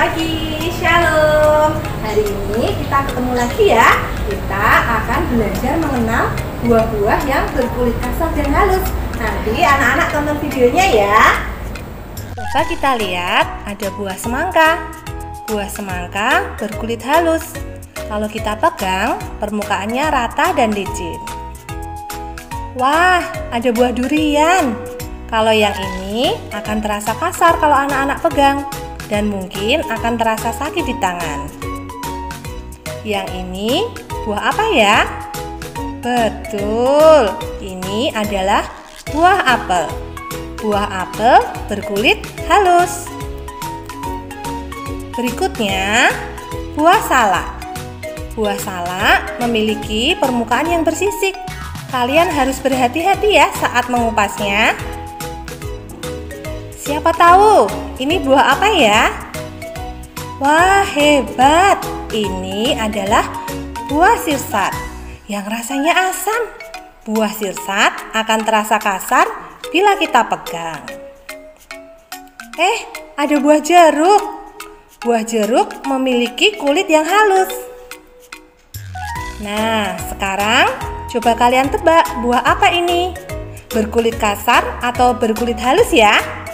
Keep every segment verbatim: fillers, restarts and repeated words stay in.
pagi, shalom. Hari ini kita ketemu lagi ya. Kita akan belajar mengenal buah-buah yang berkulit kasar dan halus. Nanti anak-anak tonton videonya ya. Coba kita lihat, ada buah semangka. Buah semangka berkulit halus. Kalau kita pegang, permukaannya rata dan licin. Wah, ada buah durian. Kalau yang ini akan terasa kasar kalau anak-anak pegang dan mungkin akan terasa sakit di tangan. Yang ini buah apa ya? Betul, ini adalah buah apel. Buah apel berkulit halus. Berikutnya, buah salak. Buah salak memiliki permukaan yang bersisik. Kalian harus berhati-hati ya saat mengupasnya. Siapa tahu ini buah apa ya? Wah, hebat! Ini adalah buah sirsat yang rasanya asam. Buah sirsat akan terasa kasar bila kita pegang. Eh, ada buah jeruk. Buah jeruk memiliki kulit yang halus. Nah, sekarang coba kalian tebak buah apa ini? Berkulit kasar atau berkulit halus ya?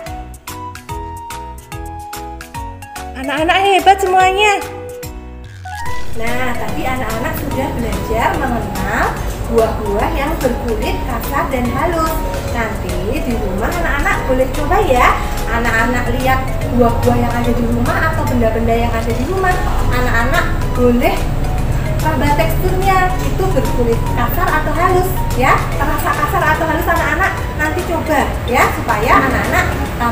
Anak-anak hebat semuanya. Nah, tadi anak-anak sudah belajar mengenal buah-buah yang berkulit kasar dan halus. Nanti di rumah anak-anak boleh coba ya. Anak-anak lihat buah-buah yang ada di rumah atau benda-benda yang ada di rumah. Anak-anak boleh coba teksturnya, itu berkulit kasar atau halus ya. Terasa kasar atau halus anak-anak nanti coba ya, supaya anak-anak